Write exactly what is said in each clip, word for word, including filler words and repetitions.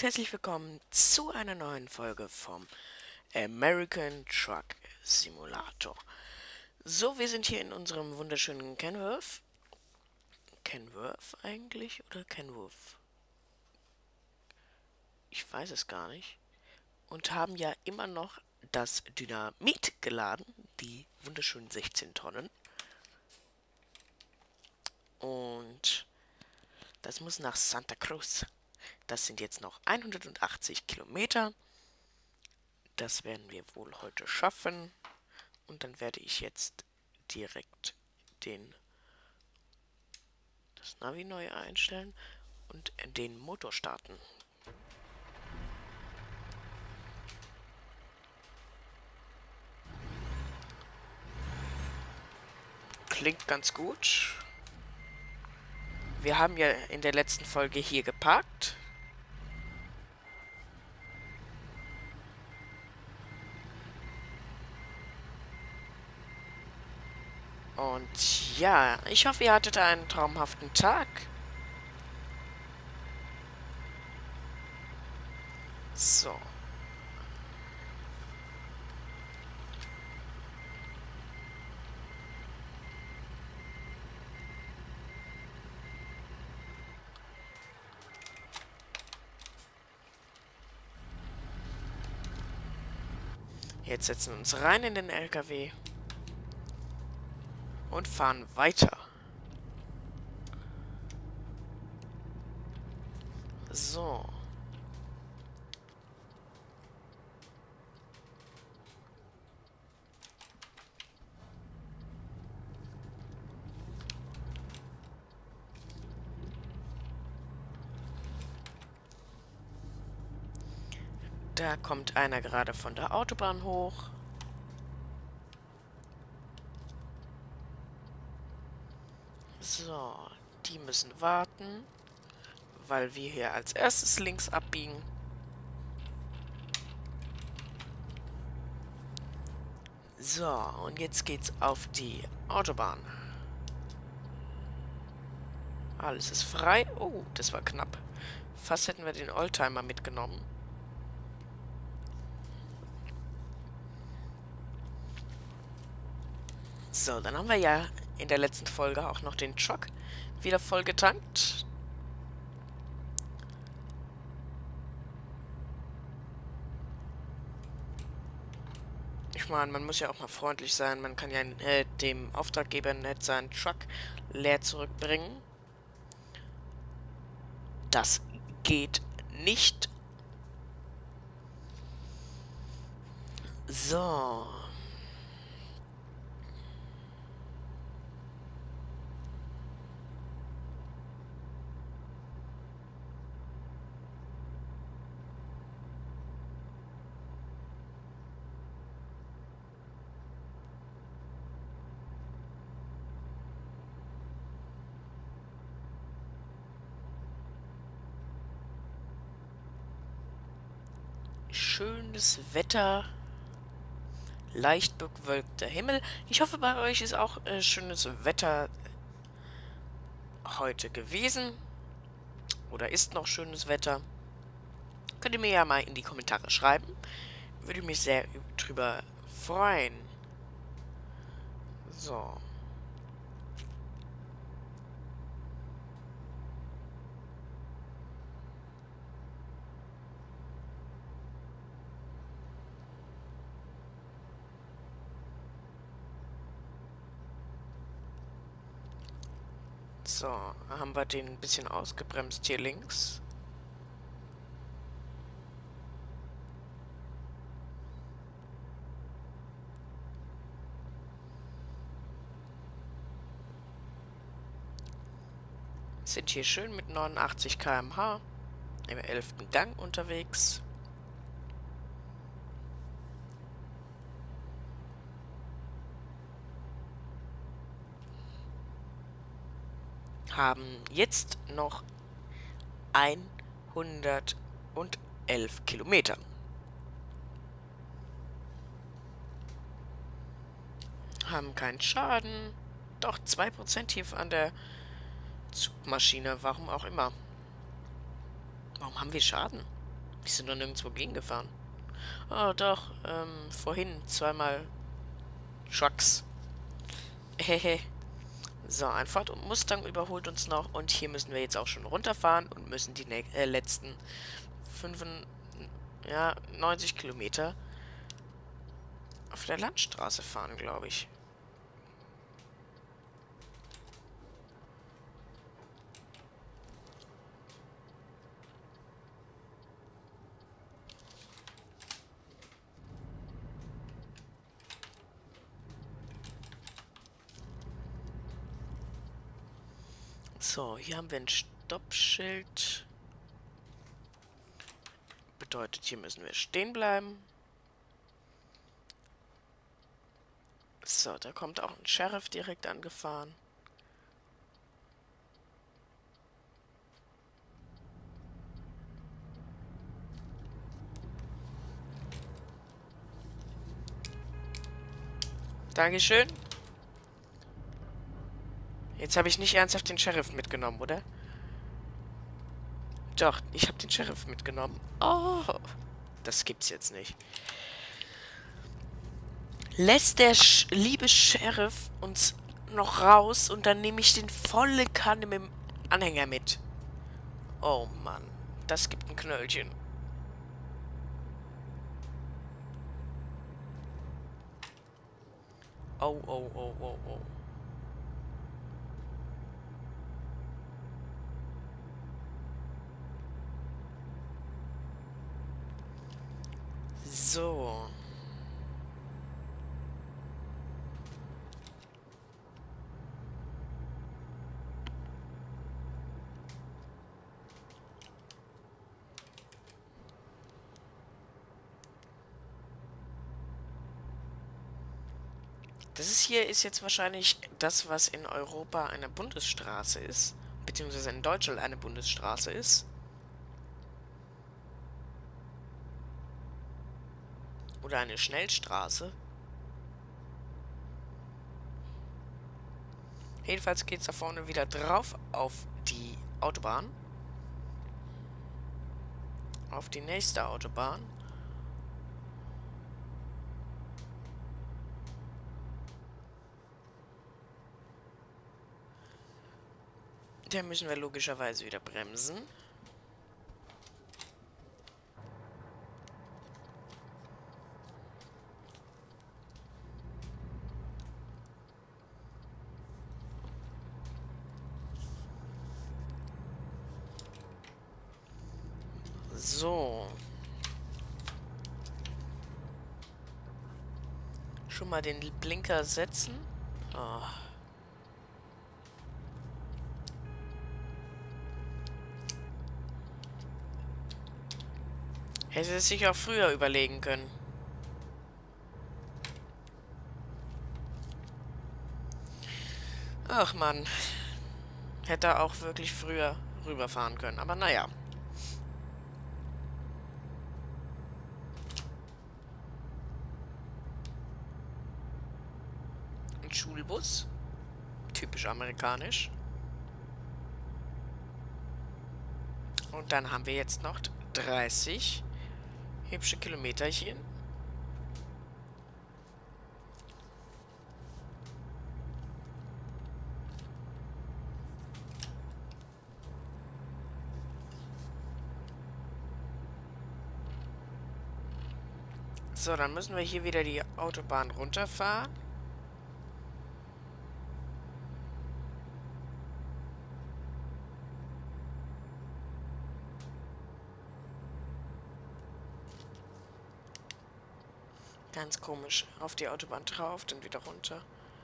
herzlich willkommen zu einer neuen Folge vom American Truck Simulator. So, wir sind hier in unserem wunderschönen Kenworth. Kenworth eigentlich oder Kenworth? Ich weiß es gar nicht. Und haben ja immer noch das Dynamit geladen, die wunderschönen sechzehn Tonnen. Und das muss nach Santa Cruz. Das sind jetzt noch hundertachtzig Kilometer. Das werden wir wohl heute schaffen. Und dann werde ich jetzt direkt den das Navi neu einstellen und den Motor starten. Klingt ganz gut. Wir haben ja in der letzten Folge hier geparkt. Und ja, ich hoffe, ihr hattet einen traumhaften Tag. So. Jetzt setzen wir uns rein in den L K W und fahren weiter. So. Da kommt einer gerade von der Autobahn hoch. So, die müssen warten, weil wir hier als erstes links abbiegen. So, und jetzt geht's auf die Autobahn. Alles ist frei. Oh, das war knapp. Fast hätten wir den Oldtimer mitgenommen. So, dann haben wir ja in der letzten Folge auch noch den Truck wieder voll getankt. Ich meine, man muss ja auch mal freundlich sein. Man kann ja äh, dem Auftraggeber nicht seinen Truck leer zurückbringen. Das geht nicht. So. Schönes Wetter, leicht bewölkter Himmel. Ich hoffe, bei euch ist auch äh, schönes Wetter heute gewesen. Oder ist noch schönes Wetter. Könnt ihr mir ja mal in die Kommentare schreiben. Würde mich sehr drüber freuen. So. So, haben wir den ein bisschen ausgebremst hier links. Sind hier schön mit neunundachtzig Kilometer pro Stunde im elften Gang unterwegs. Haben jetzt noch hundertelf Kilometer. Haben keinen Schaden. Doch zwei Prozent hier an der Zugmaschine. Warum auch immer. Warum haben wir Schaden? Die sind doch nirgendwo gegengefahren. Oh, doch. Ähm, vorhin zweimal Trucks. Hehe. So, ein Ford Mustang überholt uns noch. Und hier müssen wir jetzt auch schon runterfahren und müssen die äh, letzten fünf, ja, neunzig Kilometer auf der Landstraße fahren, glaube ich. So, hier haben wir ein Stoppschild. Bedeutet, hier müssen wir stehen bleiben. So, da kommt auch ein Sheriff direkt angefahren. Dankeschön. Jetzt habe ich nicht ernsthaft den Sheriff mitgenommen, oder? Doch, ich habe den Sheriff mitgenommen. Oh, das gibt's jetzt nicht. Lässt der Sch liebe Sheriff uns noch raus und dann nehme ich den volle Kanne mit dem Anhänger mit. Oh Mann, das gibt ein Knöllchen. Oh, oh, oh, oh, oh. So. Das ist hier ist jetzt wahrscheinlich das, was in Europa eine Bundesstraße ist, beziehungsweise in Deutschland eine Bundesstraße ist. Oder eine Schnellstraße. Jedenfalls geht es da vorne wieder drauf auf die Autobahn. Auf die nächste Autobahn. Da müssen wir logischerweise wieder bremsen. So. Schon mal den Blinker setzen. Oh. Hätte es sich auch früher überlegen können. Ach Mann. Hätte auch wirklich früher rüberfahren können. Aber naja. Ein Schulbus. Typisch amerikanisch. Und dann haben wir jetzt noch dreißig hübsche Kilometerchen. So, dann müssen wir hier wieder die Autobahn runterfahren. Ganz komisch. Auf die Autobahn drauf, dann wieder runter.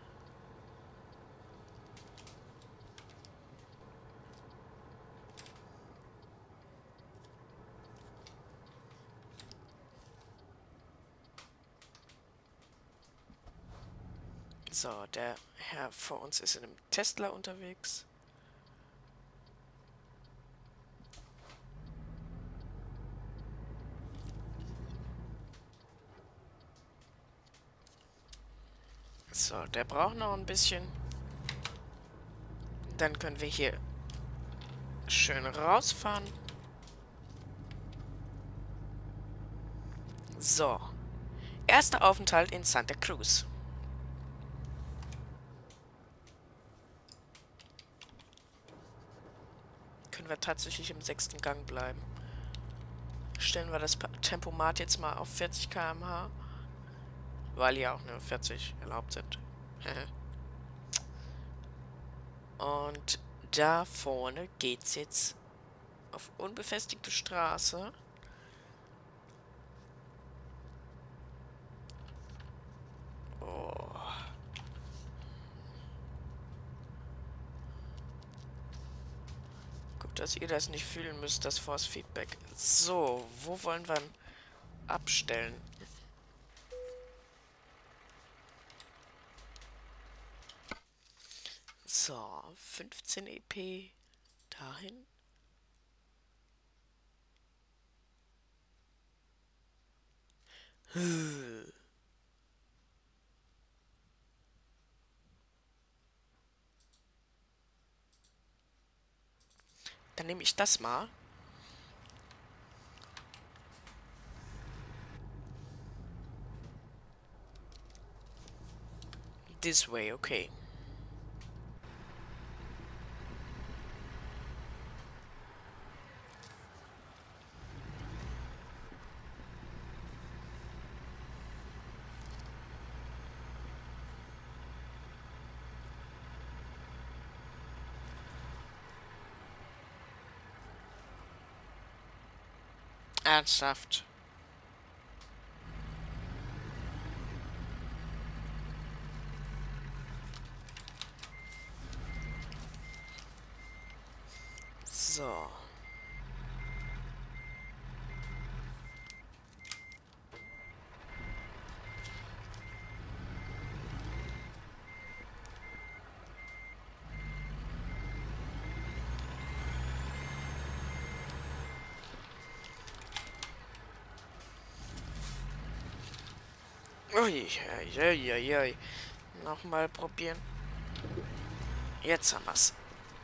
So, der Herr vor uns ist in einem Tesla unterwegs. So, der braucht noch ein bisschen. Dann können wir hier schön rausfahren. So. Erster Aufenthalt in Santa Cruz. Können wir tatsächlich im sechsten Gang bleiben. Stellen wir das Tempomat jetzt mal auf vierzig Kilometer pro Stunde. Weil hier auch nur vierzig erlaubt sind. Und da vorne geht's jetzt auf unbefestigte Straße. Oh. Gut, dass ihr das nicht fühlen müsst, das Force Feedback. So, wo wollen wir abstellen? So, fünfzehn E P dahin. Dann nehme ich das mal. This way, okay. Ernsthaft. So. Uiuiuiui. Nochmal probieren. Jetzt haben wir's.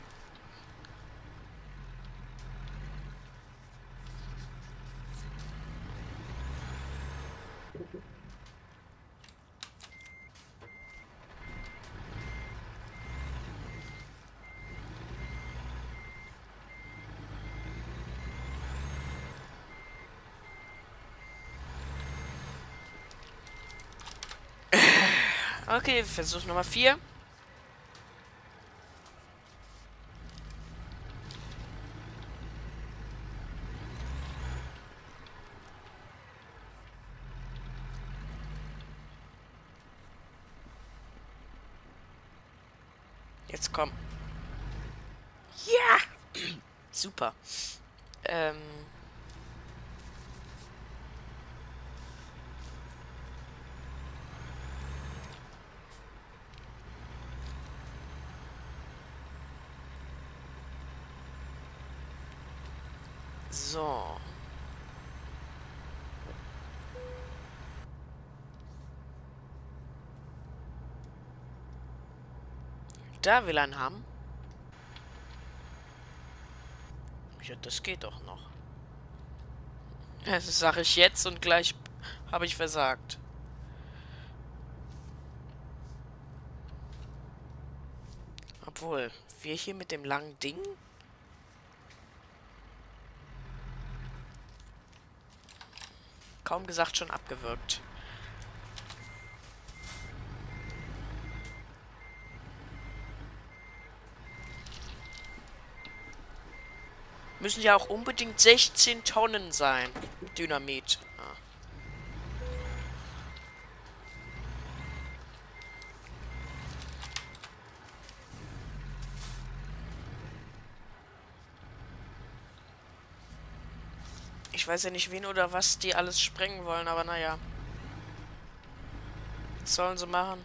Okay, Versuch Nummer vier. Jetzt komm. Ja! Super. Ähm. So. Da will er einen haben. Ja, das geht doch noch. Das sage ich jetzt und gleich habe ich versagt. Obwohl, wir hier mit dem langen Ding? Kaum gesagt, schon abgewürgt. Müssen ja auch unbedingt sechzehn Tonnen sein. Dynamit. Ah. Ich weiß ja nicht, wen oder was die alles sprengen wollen, aber naja. Was sollen sie machen?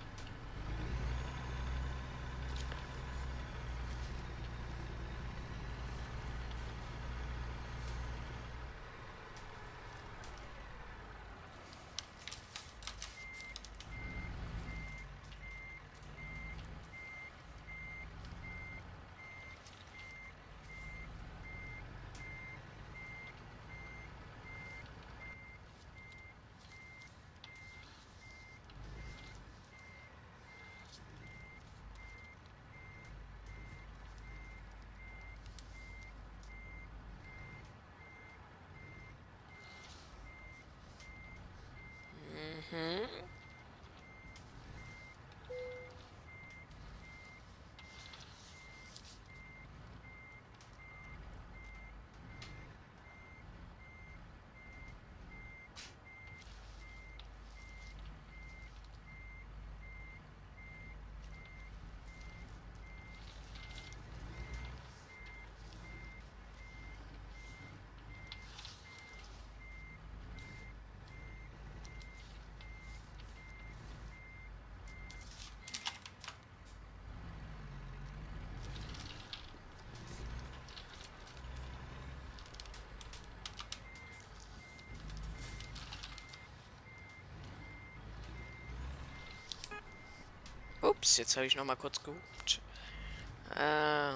Ups, jetzt habe ich noch mal kurz gehupt. Äh...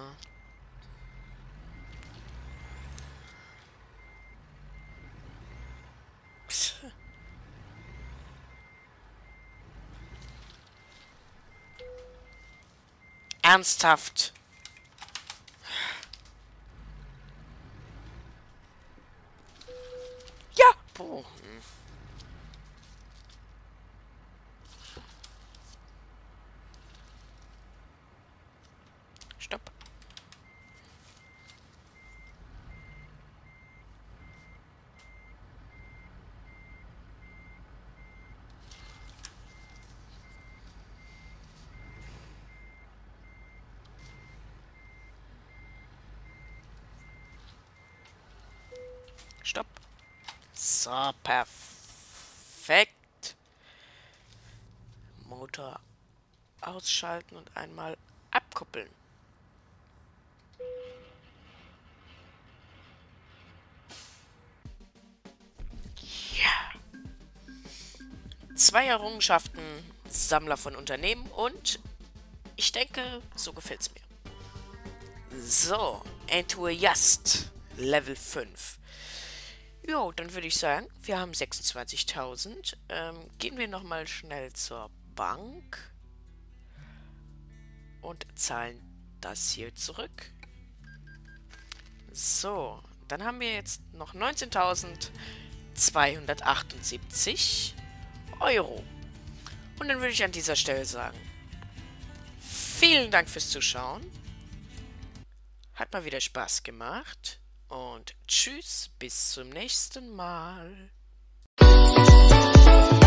Ernsthaft. Ja. Boah. Stopp. Stopp. So, perfekt. Motor ausschalten und einmal abkuppeln. Ja. Zwei Errungenschaften, Sammler von Unternehmen und ich denke, so gefällt's mir. So, Enthusiast, Level fünf. Jo, dann würde ich sagen, wir haben sechsundzwanzigtausend. Ähm, gehen wir nochmal schnell zur Bank und zahlen das hier zurück. So, dann haben wir jetzt noch neunzehntausendzweihundertachtundsiebzig Euro. Und dann würde ich an dieser Stelle sagen, vielen Dank fürs Zuschauen. Hat mal wieder Spaß gemacht. Und tschüss, bis zum nächsten Mal.